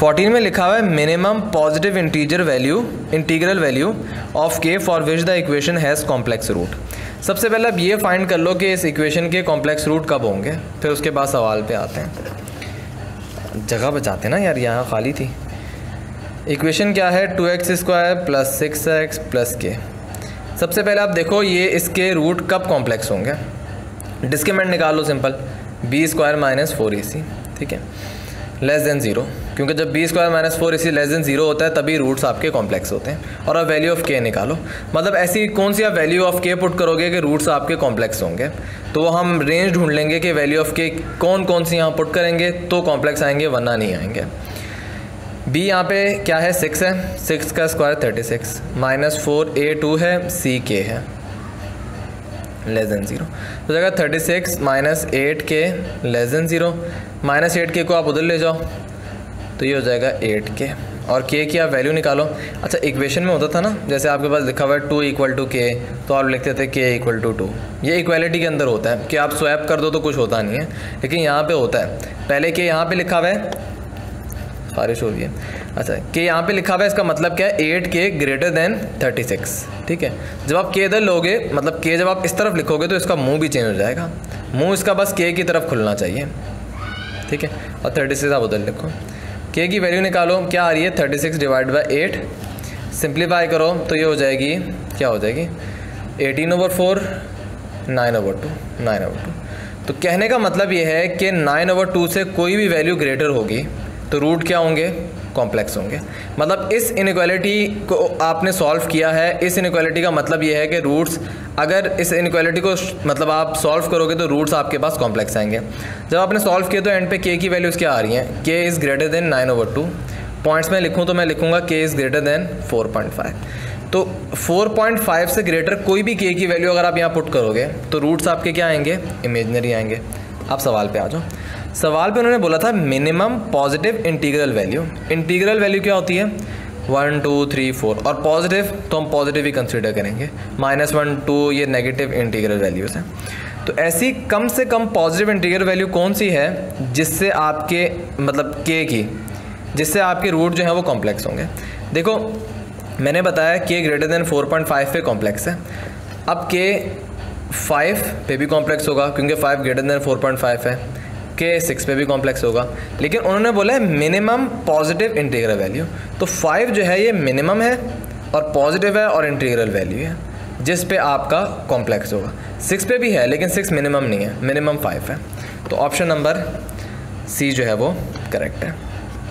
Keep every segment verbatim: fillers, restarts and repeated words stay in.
Fourteen में लिखा हुआ है minimum positive integer value integral value of k for which the equation has complex root. सबसे पहले आप ये फाइंड कर लो कि इस इक्वेशन के कॉम्प्लेक्स रूट कब होंगे, फिर उसके बाद सवाल पे आते हैं। जगह बचाते ना यार, यहाँ खाली थी। इक्वेशन क्या है, two x square plus six x plus k. सबसे पहले आप देखो ये इसके रूट कब कॉम्प्लेक्स होंगे। डिस्क्रिमिनेंट निकाल लो simple, b square minus four a c, ठीक है, लेस देन ज़ीरो, क्योंकि जब b square minus four a c less than zero होता है तभी रूट्स आपके कॉम्प्लेक्स होते हैं। और अब वैल्यू ऑफ के निकालो, मतलब ऐसी कौन सी आप वैल्यू ऑफ के पुट करोगे कि रूट्स आपके कॉम्प्लेक्स होंगे। तो वो हम रेंज ढूंढ लेंगे कि वैल्यू ऑफ के कौन कौन सी यहाँ पुट करेंगे तो कॉम्प्लेक्स आएंगे वरना नहीं आएंगे। बी यहाँ पे क्या है, सिक्स है, सिक्स का square thirty six, minus four a two है, सी के है, लेस देन ज़ीरो। तो जाएगा thirty six minus eight k less than zero. Minus eight k को आप उधर ले जाओ तो ये हो जाएगा एट के, और के की आप वैल्यू निकालो। अच्छा, इक्वेशन में होता था ना, जैसे आपके पास लिखा हुआ है टू इक्वल टू के, तो आप लिखते थे के इक्वल टू टू। ये इक्वालिटी के अंदर होता है कि आप स्वैप कर दो तो कुछ होता नहीं है, लेकिन यहाँ पे होता है। पहले के यहाँ पे लिखा हुआ है, बारिश हो रही है, अच्छा के यहाँ पे लिखा हुआ है, इसका मतलब क्या है, एट के ग्रेटर देन थर्टी सिक्स, ठीक है। जब आप के इधर लोगे, मतलब के जब आप इस तरफ लिखोगे तो इसका मुंह भी चेंज हो जाएगा, मुंह इसका बस के की तरफ खुलना चाहिए, ठीक है। और थर्टी सिक्स आप उधर लिखो, के की वैल्यू निकालो, क्या आ रही है, thirty six divide by eight, simplify करो तो ये हो जाएगी, क्या हो जाएगी, eighteen over four, nine over two, nine over two. तो कहने का मतलब ये है कि नाइन ओवर टू से कोई भी वैल्यू ग्रेटर होगी तो रूट क्या होंगे, कॉम्प्लेक्स होंगे। मतलब इस इनइक्वालिटी को आपने सॉल्व किया है। इस इनइक्वालिटी का मतलब ये है कि रूट्स, अगर इस इनइक्वालिटी को मतलब आप सॉल्व करोगे तो रूट्स आपके पास कॉम्प्लेक्स आएंगे। जब आपने सॉल्व किया तो एंड पे के की वैल्यूज़ क्या आ रही हैं, k is greater than nine over two. Points में लिखूँ तो मैं लिखूँगा k is greater than four point five. तो फोर पॉइंट फाइव से ग्रेटर कोई भी के की वैल्यू अगर आप यहाँ पुट करोगे तो रूट्स आपके क्या आएंगे, इमेजनरी आएंगे। आप सवाल पे आ जाओ। सवाल पे उन्होंने बोला था minimum positive integral value. Integral value क्या होती है, वन टू थ्री फोर, और पॉजिटिव तो हम पॉजिटिव ही कंसिडर करेंगे, माइनस वन टू ये नेगेटिव इंटीग्रल वैल्यूज़ हैं। तो ऐसी कम से कम पॉजिटिव इंटीग्रल वैल्यू कौन सी है जिससे आपके मतलब के की जिससे आपके रूट जो है वो कॉम्प्लेक्स होंगे। देखो मैंने बताया के greater than four point five पे कॉम्प्लेक्स है। अब के फाइव पे भी कॉम्प्लेक्स होगा क्योंकि five greater than four point five है, के सिक्स पे भी कॉम्प्लेक्स होगा, लेकिन उन्होंने बोला है मिनिमम पॉजिटिव इंटीग्रल वैल्यू। तो फाइव जो है ये मिनिमम है और पॉजिटिव है और इंटीग्रल वैल्यू है जिस पे आपका कॉम्प्लेक्स होगा। सिक्स पे भी है लेकिन सिक्स मिनिमम नहीं है, मिनिमम फाइव है। तो ऑप्शन नंबर सी जो है वो करेक्ट है।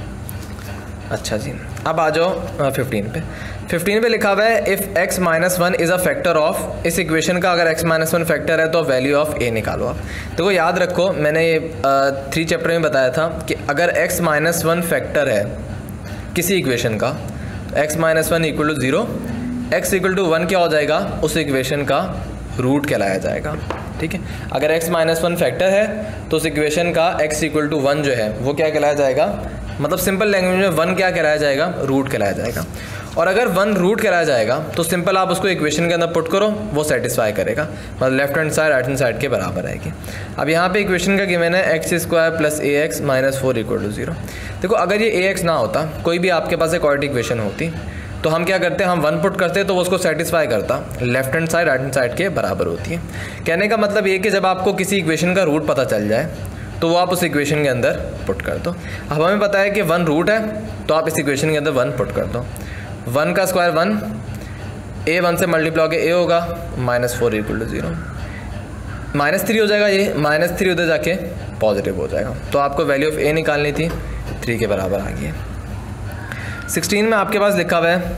अच्छा जी, अब आ जाओ फिफ्टीन पे। फिफ्टीन पे लिखा हुआ है if x minus one is a factor of, इस इक्वेशन का अगर x माइनस वन फैक्टर है तो वैल्यू ऑफ a निकालो आप। देखो याद रखो मैंने ये थ्री चैप्टर में बताया था कि अगर x माइनस वन फैक्टर है किसी इक्वेशन का, x minus one equal to zero, x equal to one क्या हो जाएगा, उस इक्वेशन का रूट कहलाया जाएगा, ठीक है। अगर x माइनस वन फैक्टर है तो उस इक्वेशन का x इक्वल टू वन जो है वो क्या कहलाया जाएगा, मतलब सिंपल लैंग्वेज में वन क्या कहलाया जाएगा, रूट कहलाया जाएगा। और अगर वन रूट कहलाया जाएगा तो सिंपल आप उसको इक्वेशन के अंदर पुट करो, वो सेटिस्फाई करेगा, मतलब left hand side right hand side के बराबर आएगी। अब यहाँ पे इक्वेशन का गिवन है x square plus a x minus four equal to zero. देखो अगर ये ए एक्स ना होता, कोई भी आपके पास एक क्वाड्रेटिक इक्वेशन होती, तो हम क्या करते हैं, हम वन पुट करते तो वो उसको सेटिस्फाई करता, left hand side right hand side के बराबर होती है। कहने का मतलब ये कि जब आपको किसी इक्वेशन का रूट पता चल जाए तो वो आप उस इक्वेशन के अंदर पुट कर दो। अब हमें पता है कि वन रूट है तो आप इस इक्वेशन के अंदर वन पुट कर दो। वन का स्क्वायर वन, ए वन से मल्टीप्लाई होकर ए होगा, minus four equal to zero, minus three हो जाएगा, ये माइनस थ्री उधर जाके पॉजिटिव हो जाएगा। तो आपको वैल्यू ऑफ ए निकालनी थी, थ्री के बराबर आ गई है। सिक्सटीन में आपके पास लिखा हुआ है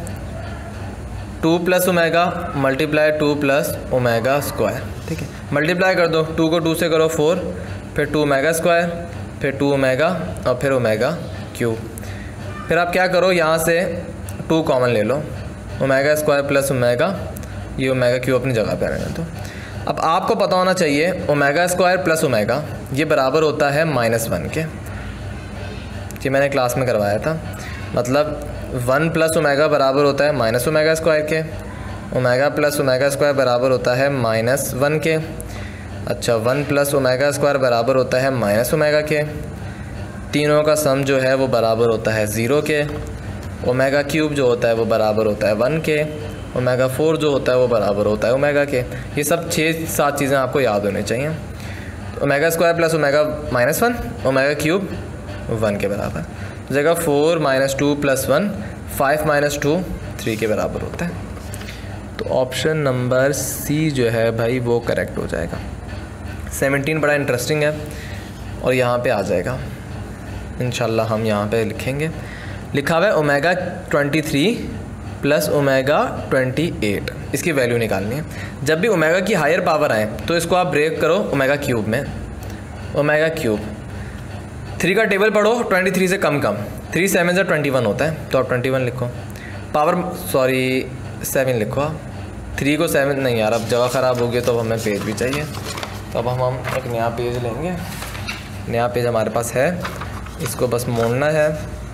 two plus omega multiply two plus omega square, ठीक है। मल्टीप्लाई कर दो, टू को टू से करो फोर, फिर टू ओमेगा स्क्वायर, फिर टू ओमेगा और फिर ओमेगा क्यूब। फिर आप क्या करो, यहाँ से टू कॉमन ले लो, ओमेगा स्क्वायर प्लस ओमेगा, ये ओमेगा क्यूब अपनी जगह पे रहने दो। अब आपको पता होना चाहिए ओमेगा स्क्वायर प्लस ओमेगा ये बराबर होता है माइनस वन के, ये मैंने क्लास में करवाया था। मतलब वन प्लस ओमेगा बराबर होता है माइनस ओमेगा स्क्वायर के, ओमेगा प्लस ओमेगा स्क्वायर बराबर होता है माइनस वन के। अच्छा, वन प्लस ओमेगा स्क्वायर बराबर होता है माइनस ओमेगा के। तीनों का सम जो है वो बराबर होता है ज़ीरो के, ओमेगा क्यूब जो होता है वो बराबर होता है वन के, ओमेगा फोर जो होता है वो बराबर होता है ओमेगा के। ये सब छः सात चीज़ें आपको याद होनी चाहिए। तो omega square plus omega minus one, omega cube one के बराबर, जगह four minus two plus one, five minus two three के बराबर होता है। तो ऑप्शन नंबर सी जो है भाई वो करेक्ट हो जाएगा। सेवनटीन बड़ा इंटरेस्टिंग है और यहाँ पे आ जाएगा इंशाल्लाह, हम यहाँ पे लिखेंगे। लिखा हुआ है omega twenty three plus omega twenty eight, इसकी वैल्यू निकालनी है। जब भी ओमेगा की हायर पावर आए तो इसको आप ब्रेक करो ओमेगा क्यूब में, ओमेगा क्यूब। थ्री का टेबल पढ़ो, ट्वेंटी थ्री से कम कम, थ्री सेवन से ट्वेंटी वन होता है तो आप ट्वेंटी वन लिखो। पावर सॉरी सेवन लिखो आप, थ्री को सेवन नहीं यार, अब जगह ख़राब होगी तो अब हमें पेज भी चाहिए। तो अब हम हम एक नया पेज लेंगे, नया पेज हमारे पास है, इसको बस मोड़ना है,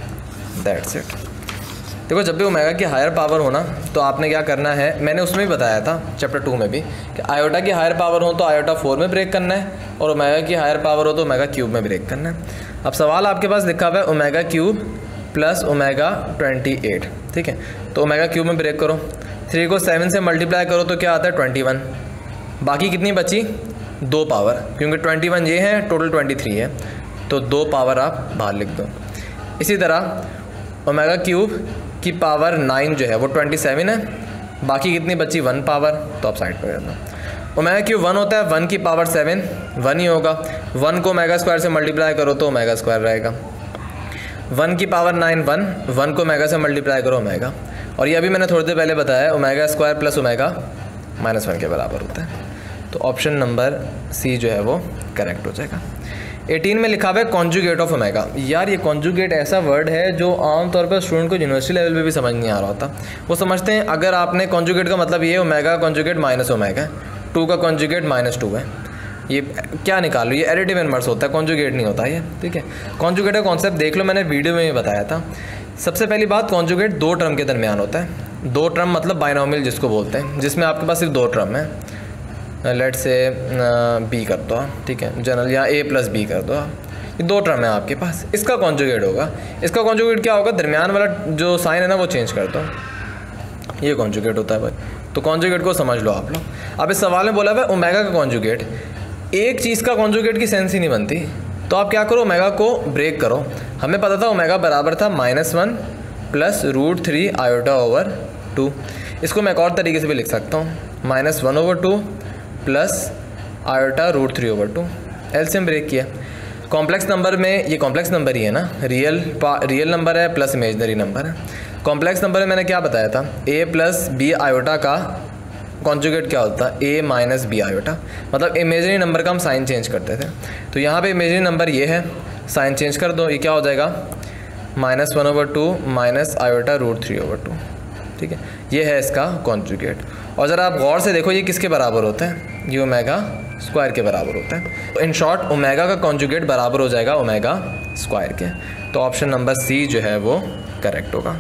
दैट्स इट। देखो जब भी ओमेगा की हायर पावर हो ना तो आपने क्या करना है, मैंने उसमें भी बताया था चैप्टर टू में भी कि आयोटा की हायर पावर हो तो आयोटा फोर में ब्रेक करना है और ओमेगा की हायर पावर हो तो ओमेगा क्यूब में ब्रेक करना है। अब सवाल आपके पास लिखा हुआ है omega cube plus omega twenty eight, ठीक है। तो ओमेगा क्यूब में ब्रेक करो, थ्री को सेवन से मल्टीप्लाई करो तो क्या आता है ट्वेंटी वन, बाकी कितनी बची दो पावर, क्योंकि ट्वेंटी वन ये है, टोटल ट्वेंटी थ्री है, तो दो पावर आप बाहर लिख दो। इसी तरह ओमेगा क्यूब की पावर नाइन जो है वो ट्वेंटी सेवन है, बाकी कितनी बची वन पावर, तो आप साइड पर रख दो। ओमेगा क्यूब वन होता है, वन की पावर सेवन वन ही होगा, वन को ओमेगा स्क्वायर से मल्टीप्लाई करो तो ओमेगा स्क्वायर रहेगा। वन की पावर नाइन वन, वन को ओमेगा से मल्टीप्लाई करो ओमेगा, और ये अभी मैंने थोड़ी देर पहले बताया omega square plus omega minus one के बराबर होता है। तो ऑप्शन नंबर सी जो है वो करेक्ट हो जाएगा। एटीन में लिखा हुआ है कॉन्जुगेट ऑफ ओमेगा। यार ये कॉन्जुगेट ऐसा वर्ड है जो आमतौर पर स्टूडेंट को यूनिवर्सिटी लेवल पे भी समझ नहीं आ रहा होता। वो समझते हैं अगर आपने कॉन्जुगेट का मतलब ये omega conjugate minus omega, two का कॉन्जुगेट माइनस टू है, ये क्या निकालो, ये एडिटिव इनवर्स होता है, कॉन्जुगेट नहीं होता ये, ठीक है। कॉन्जुगेट का कॉन्सेप्ट देख लो, मैंने वीडियो में भी बताया था। सबसे पहली बात, कॉन्जुगेट दो टर्म के दरमियान होता है। दो टर्म मतलब बाइनोमियल जिसको बोलते हैं, जिसमें आपके पास सिर्फ दो टर्म है। लेट से बी कर दो, ठीक है, जनरल, या ए प्लस बी कर दो, ये दो टर्म है आपके पास, इसका कॉन्जुगेट होगा। इसका कॉन्जुगेट क्या होगा, दरमियान वाला जो साइन है ना वो चेंज कर दो, ये कॉन्जुगेट होता है भाई। तो कॉन्जुगेट को समझ लो आप लोग। अब इस सवाल में बोला हुआ है ओमेगा का कॉन्जुगेट, एक चीज़ का कॉन्जुगेट की सेंस ही नहीं बनती, तो आप क्या करो, ओमेगा को ब्रेक करो। हमें पता था ओमेगा बराबर था minus one plus root three iota over two. इसको मैं एक और तरीके से भी लिख सकता हूँ, minus one over two plus iota root three over two. LCM break किया। कॉम्प्लेक्स नंबर में ये कॉम्प्लेक्स नंबर ही है ना, रियल रियल नंबर है प्लस इमेजनरी नंबर है। कॉम्प्लेक्स नंबर में मैंने क्या बताया था, ए प्लस बी आयोटा का कॉन्जुगेट क्या होता है, ए माइनस बी आयोटा, मतलब इमेजनरी नंबर का हम साइन चेंज करते थे। तो यहाँ पे इमेजनरी नंबर ये है, साइन चेंज कर दो, ये क्या हो जाएगा minus one over two minus iota root three over two, ठीक है। ये है इसका कॉन्जुगेट। और ज़रा आप गौर से देखो ये किसके बराबर होता है, ये ओमेगा स्क्वायर के बराबर होता है। तो इन शॉर्ट ओमेगा का कॉन्जुगेट बराबर हो जाएगा ओमेगा स्क्वायर के। तो ऑप्शन नंबर सी जो है वो करेक्ट होगा।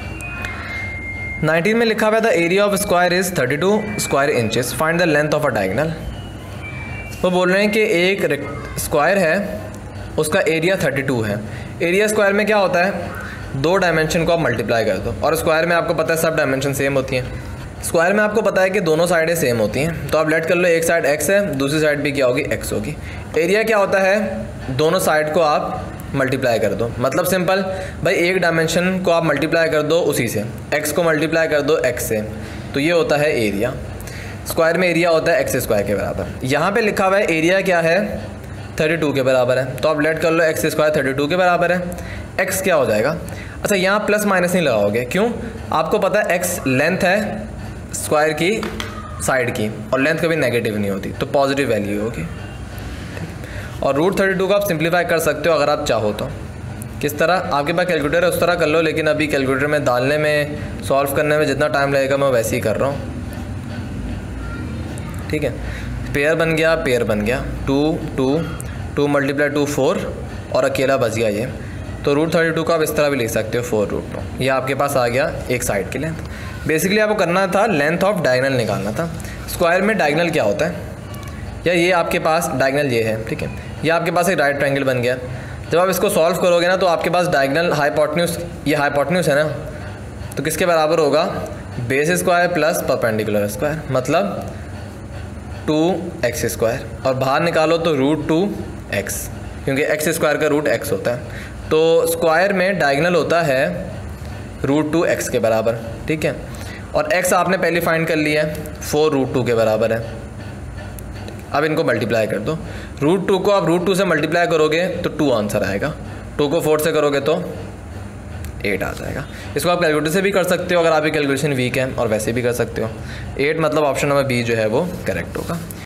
नाइनटीन में लिखा हुआ था area of square is thirty two square inches, find the length of a diagonal. वो बोल रहे हैं कि एक स्क्वायर है, उसका एरिया थर्टी टू है। एरिया स्क्वायर में क्या होता है, दो डायमेंशन को आप मल्टीप्लाई कर दो, और स्क्वायर में आपको पता है सब डायमेंशन सेम होती हैं। स्क्वायर में आपको पता है कि दोनों साइडें सेम होती हैं, तो आप लेट कर लो, एक साइड एक्स है, दूसरी साइड भी क्या होगी, एक्स होगी। एरिया क्या होता है, दोनों साइड को आप मल्टीप्लाई कर दो, मतलब सिंपल भाई, एक डायमेंशन को आप मल्टीप्लाई कर दो उसी से, एक्स को मल्टीप्लाई कर दो एक्स से, तो ये होता है एरिया। स्क्वायर में एरिया होता है एक्स स्क्वायर के बराबर। यहाँ पे लिखा हुआ है एरिया क्या है, थर्टी टू के बराबर है, तो आप लेट कर लो एक्स स्क्वायर थर्टी टू के बराबर है। एक्स क्या हो जाएगा, अच्छा यहाँ प्लस माइनस नहीं लगाओगे, क्यों, आपको पता है एक्स लेंथ है स्क्वायर की साइड की, और लेंथ कभी नेगेटिव नहीं होती, तो पॉजिटिव वैल्यू होगी। और रूट थर्टी टू को आप सिंप्लीफाई कर सकते हो अगर आप चाहो तो। किस तरह, आपके पास कैलकुलेटर है उस तरह कर लो, लेकिन अभी कैलकुलेटर में डालने में, सॉल्व करने में जितना टाइम लगेगा मैं वैसे ही कर रहा हूँ, ठीक है। पेयर बन गया, पेयर बन गया, two two two multiply two four, और अकेला बच गया ये, तो रूट थर्टी टू को आप इस तरह भी लिख सकते हो, फोर रूट टू। ये आपके पास आ गया एक साइड की लेंथ। बेसिकली आपको करना था लेंथ ऑफ डायगोनल निकालना था। स्क्वायर में डायगोनल क्या होता है, या ये आपके पास डायगोनल ये है, ठीक है, ये आपके पास एक राइट ट्रायंगल बन गया। जब आप इसको सॉल्व करोगे ना तो आपके पास डायगोनल हाइपोटेन्यूज, ये हाइपोटेन्यूज है ना, तो किसके बराबर होगा, base square plus perpendicular square, मतलब टू एक्स स्क्वायर, और बाहर निकालो तो रूट टू एक्स, क्योंकि एक्स स्क्वायर का रूट एक्स होता है। तो स्क्वायर में डायगोनल होता है रूट टू एक्स के बराबर, ठीक है। और एक्स आपने पहले फाइंड कर लिया है, फोर रूट टू के बराबर है। अब इनको मल्टीप्लाई कर दो, रूट टू को आप रूट टू से मल्टीप्लाई करोगे तो टू आंसर आएगा, टू को फोर से करोगे तो एट आ जाएगा। इसको आप कैलकुलेटर से भी कर सकते हो अगर आपकी कैलकुलेशन वीक है, और वैसे भी कर सकते हो। एट मतलब ऑप्शन नंबर बी जो है वो करेक्ट होगा।